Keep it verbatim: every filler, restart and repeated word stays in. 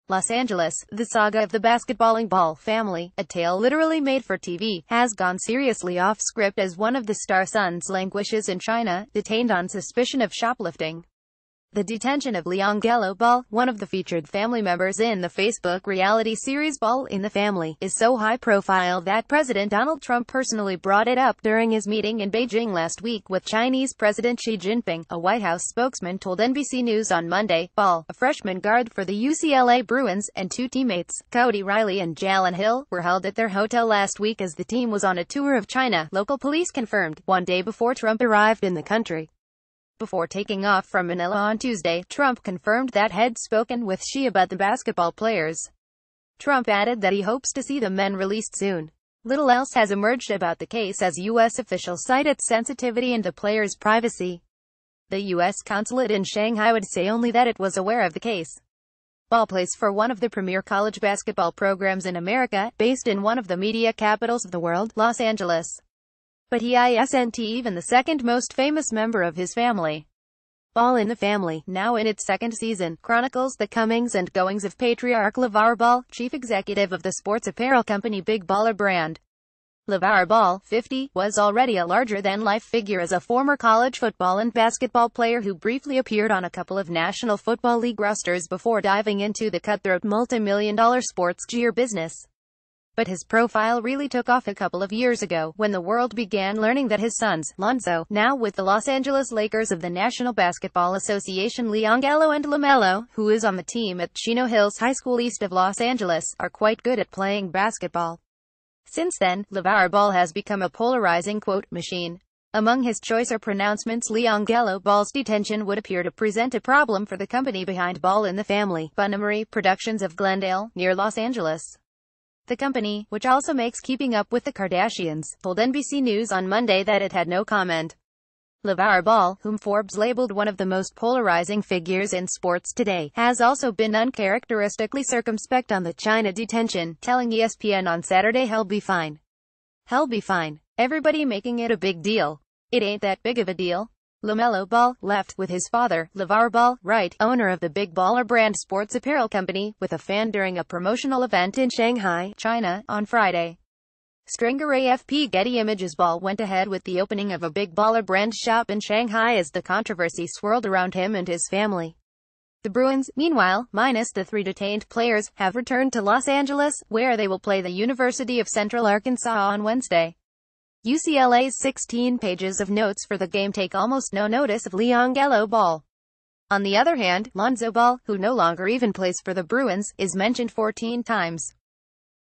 Los Angeles, the saga of the basketballing Ball family, a tale literally made for T V, has gone seriously off script as one of the star sons languishes in China, detained on suspicion of shoplifting. The detention of Liangelo Ball, one of the featured family members in the Facebook reality series Ball in the Family, is so high-profile that President Donald Trump personally brought it up during his meeting in Beijing last week with Chinese President Xi Jinping. A White House spokesman told N B C News on Monday, Ball, a freshman guard for the U C L A Bruins, and two teammates, Cody Riley and Jalen Hill, were held at their hotel last week as the team was on a tour of China, local police confirmed, one day before Trump arrived in the country. Before taking off from Manila on Tuesday, Trump confirmed that he'd spoken with Xi about the basketball players. Trump added that he hopes to see the men released soon. Little else has emerged about the case as U S officials cite its sensitivity into players' privacy. The U S consulate in Shanghai would say only that it was aware of the case. Ball plays for one of the premier college basketball programs in America, based in one of the media capitals of the world, Los Angeles. But he isn't even the second most famous member of his family. Ball in the Family, now in its second season, chronicles the comings and goings of patriarch LeVar Ball, chief executive of the sports apparel company Big Baller Brand. LeVar Ball, fifty, was already a larger-than-life figure as a former college football and basketball player who briefly appeared on a couple of National Football League rosters before diving into the cutthroat multi-million dollar sports gear business. But his profile really took off a couple of years ago, when the world began learning that his sons, Lonzo, now with the Los Angeles Lakers of the National Basketball Association, Liangelo and LaMelo, who is on the team at Chino Hills High School east of Los Angeles, are quite good at playing basketball. Since then, LeVar Ball has become a polarizing quote machine. Among his choicer pronouncements, Liangelo Ball's detention would appear to present a problem for the company behind Ball in the Family, Bunnemery Productions of Glendale, near Los Angeles. The company, which also makes Keeping Up with the Kardashians, told N B C News on Monday that it had no comment. LeVar Ball, whom Forbes labeled one of the most polarizing figures in sports today, has also been uncharacteristically circumspect on the China detention, telling E S P N on Saturday, "He'll be fine. He'll be fine. Everybody making it a big deal. It ain't that big of a deal." LaMelo Ball left with his father, LeVar Ball, right, owner of the Big Baller Brand sports apparel company, with a fan during a promotional event in Shanghai, China, on Friday. Stringer A F P Getty Images. Ball went ahead with the opening of a Big Baller Brand shop in Shanghai as the controversy swirled around him and his family. The Bruins, meanwhile, minus the three detained players, have returned to Los Angeles, where they will play the University of Central Arkansas on Wednesday. U C L A's sixteen pages of notes for the game take almost no notice of Liangelo Ball. On the other hand, Lonzo Ball, who no longer even plays for the Bruins, is mentioned fourteen times.